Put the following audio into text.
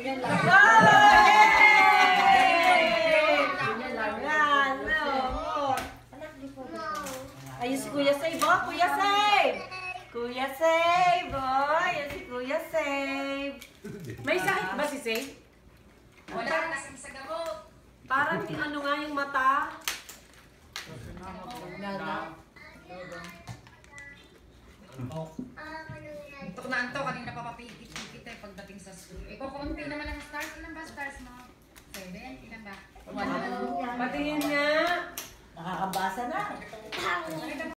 Ganyan lang. Ganyan lang yan. Ayun si Kuya Save, oh. Kuya Save! Kuya Save, oh. Ayun si Kuya Save. May sakit ba si Save? Wala, lasing sa gamot. Parang ano nga yung mata. Antok na antok, kanina papapikit-pikit eh pagdating sa school. Ikaw, konti naman ang stars. Ilan ba stars mo? 7? Ilan ba? 1. Patingin nga. Nakakabasa na.